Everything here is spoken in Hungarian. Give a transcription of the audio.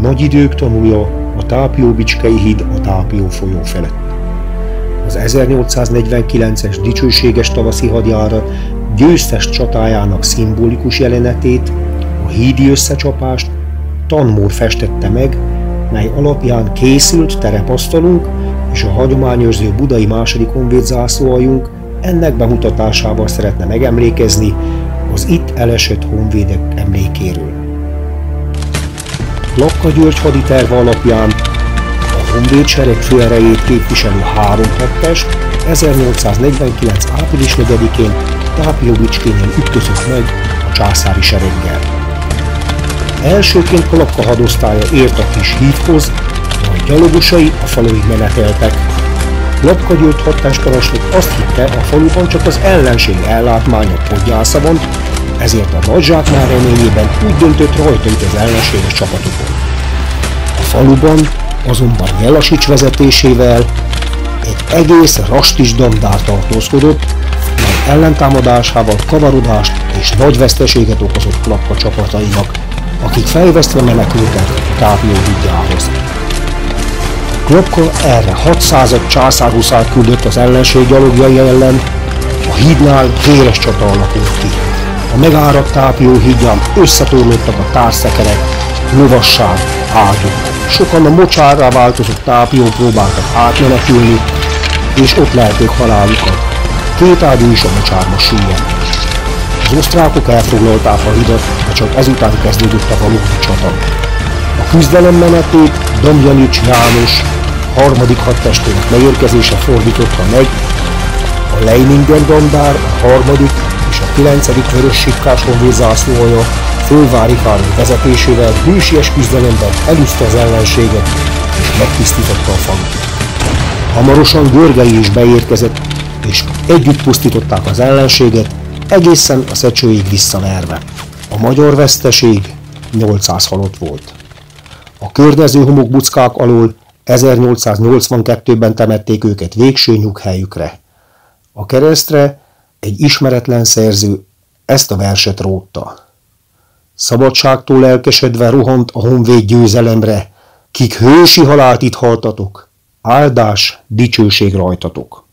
nagy idők tanúja a Tápió-Bicskei híd a Tápió folyó felett. Az 1849-es dicsőséges tavaszi hadjárat győztes csatájának szimbolikus jelenetét, a hídi összecsapást Tanmór festette meg, mely alapján készült terepasztalunk és a hagyományőrző budai II. Honvéd zászlóaljunk ennek bemutatásával szeretne megemlékezni az itt elesett honvédek emlékéről. Lapka György haditerve alapján a honvédsereg főerejét képviselő 3 hadtest 1849. április 4-én Tápió-Bicskénél ütközött meg a császári sereggel. Elsőként a Lapka hadosztálya ért a kis hídhoz, majd gyalogosai a faluig meneteltek. Lapka György hadtestparancsnok azt hitte, a faluban csak az ellenség ellátmánya podgyásza van, ezért a nagy zsákmár reményében úgy döntött, rajta üt az ellenséges csapatokon. A faluban azonban Jelasics vezetésével egy egész rastis dandár tartózkodott, mely ellentámadásával kavarodást és nagy veszteséget okozott Lapka csapatainak, akik fejvesztve menekültek Tápió hídjához. Lapka erre 600 császárhuszárt küldött az ellenség gyalogjai ellen, a hídnál véres csata alakult ki. A megáradt Tápió hídján összetorlódtak a társzekerek, lovasság, ágyuk. Sokan a mocsárrá változott Tápión próbáltak átmenekülni, és ott lelték halálukat. 2 ágyú is a mocsárba süllyedt. Az osztrákok elfoglalták a hidat, de csak ezután kezdődött a valódi csata. A küzdelem menetét Damjanics János 3. hadtestőnek leérkezése fordította meg, a Leiningen dandár a 3. és a 9. vörös sikkás honvéd zászlóalja Fölvári Károly vezetésével hősies küzdelemben elűzte az ellenséget és megtisztította a falut. Hamarosan Görgei is beérkezett, és együtt pusztították az ellenséget, egészen a Szecsőig visszaverve. A magyar veszteség 800 halott volt. A környező homokbuckák alól 1882-ben temették őket végső nyughelyükre. A keresztre egy ismeretlen szerző ezt a verset rótta. Szabadságtól lelkesedve rohant a honvéd győzelemre, kik hősi halált itt haltatok, áldás, dicsőség rajtatok.